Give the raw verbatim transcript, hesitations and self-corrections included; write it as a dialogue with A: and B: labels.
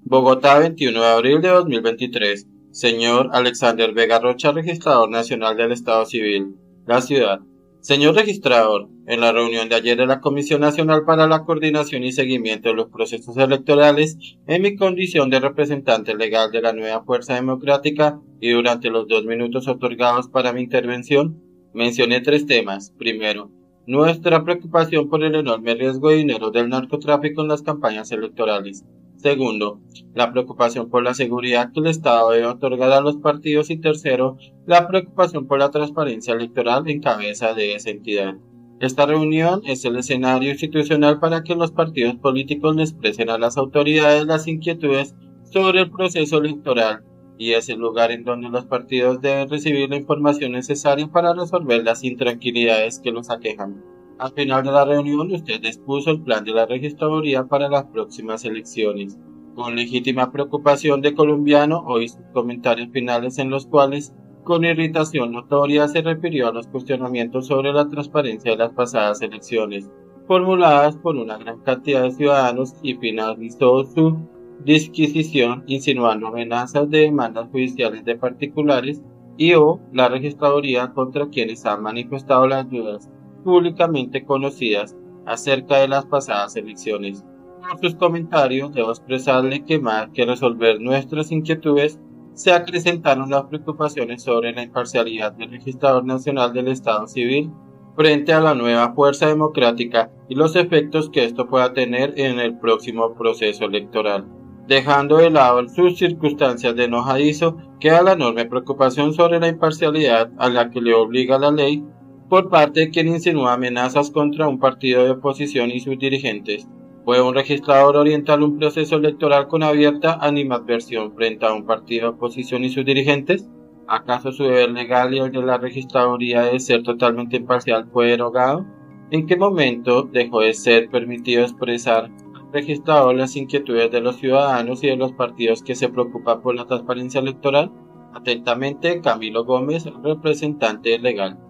A: Bogotá, veintiuno de abril de dos mil veintitrés. Señor Alexander Vega Rocha, Registrador Nacional del Estado Civil. La ciudad. Señor Registrador, en la reunión de ayer de la Comisión Nacional para la Coordinación y Seguimiento de los Procesos Electorales, en mi condición de representante legal de la nueva Fuerza Democrática y durante los dos minutos otorgados para mi intervención, mencioné tres temas. Primero, nuestra preocupación por el enorme riesgo de dinero del narcotráfico en las campañas electorales. Segundo, la preocupación por la seguridad que el Estado debe otorgar a los partidos y tercero, la preocupación por la transparencia electoral en cabeza de esa entidad. Esta reunión es el escenario institucional para que los partidos políticos le expresen a las autoridades las inquietudes sobre el proceso electoral y es el lugar en donde los partidos deben recibir la información necesaria para resolver las intranquilidades que los aquejan. Al final de la reunión, usted expuso el plan de la registraduría para las próximas elecciones. Con legítima preocupación de colombiano, oí sus comentarios finales en los cuales, con irritación notoria, se refirió a los cuestionamientos sobre la transparencia de las pasadas elecciones, formuladas por una gran cantidad de ciudadanos y finalizó su disquisición insinuando amenazas de demandas judiciales de particulares y o la registraduría contra quienes han manifestado las dudas públicamente conocidas acerca de las pasadas elecciones. Por sus comentarios, debo expresarle que más que resolver nuestras inquietudes, se acrecentaron las preocupaciones sobre la imparcialidad del Registrador Nacional del Estado Civil frente a la nueva Fuerza Democrática y los efectos que esto pueda tener en el próximo proceso electoral. Dejando de lado sus circunstancias de enojadizo, queda la enorme preocupación sobre la imparcialidad a la que le obliga la ley por parte de quien insinúa amenazas contra un partido de oposición y sus dirigentes. ¿Puede un registrador orientar un proceso electoral con abierta animadversión frente a un partido de oposición y sus dirigentes? ¿Acaso su deber legal y el de la registraduría de ser totalmente imparcial fue derogado? ¿En qué momento dejó de ser permitido expresar al registrador las inquietudes de los ciudadanos y de los partidos que se preocupan por la transparencia electoral? Atentamente, Camilo Gómez, representante legal.